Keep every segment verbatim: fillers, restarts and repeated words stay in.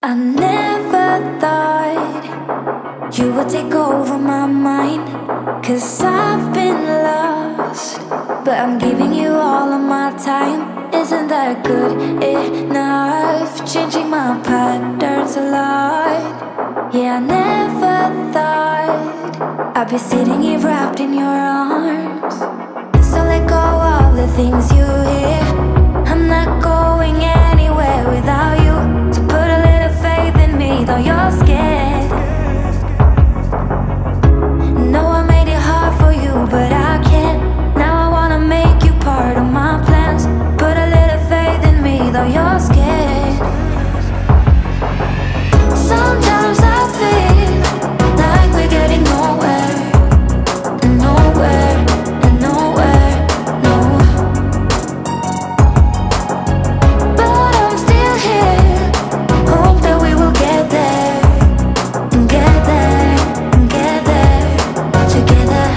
I never thought you would take over my mind, 'cause I've been lost, but I'm giving you all of my time. Isn't that good enough? Changing my patterns a lot. Yeah, I never thought I'd be sitting here wrapped in your arms. So let go of the things you hear. I'm not going anywhere without you. So put a little faith in me, though you're scared. No, I made it hard for you, but I can't. Now I wanna make you part of my plans. Put a little faith in me, though you're scared. Sometimes I feel like we're getting nowhere, nowhere, and nowhere, no. But I'm still here, hope that we will get there, get there, get there, together.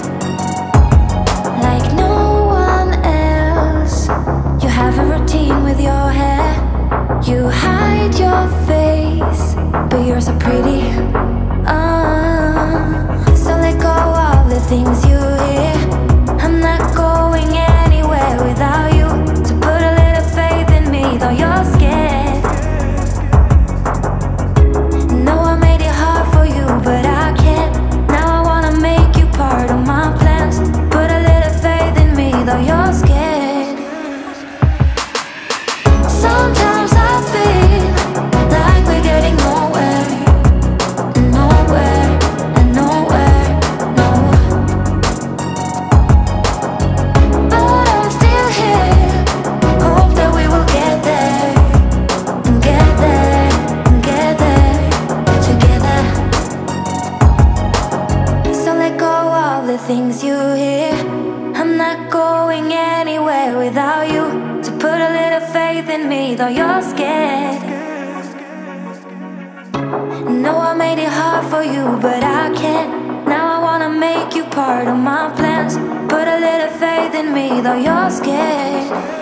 Like no one else, you have a routine with your hair. You hide your face, but you're so pretty. Uh, so let go of the things you hear. I'm not going anywhere without you. So put a little faith in me, though you're scared. No, I made it hard for you, but I can't. Now I wanna make you part of my plans. Put a little faith in me, though you're scared. Sometimes I feel like we're getting nowhere, nowhere, and nowhere, no. But I'm still here, hope that we will get there, get there, get there, together. So let go of the things you hear. I'm not going anywhere without you. So put a little faith in me, though you're scared. No, I made it hard for you, but I can't. Now I wanna make you part of my plans. Put a little faith in me, though you're scared.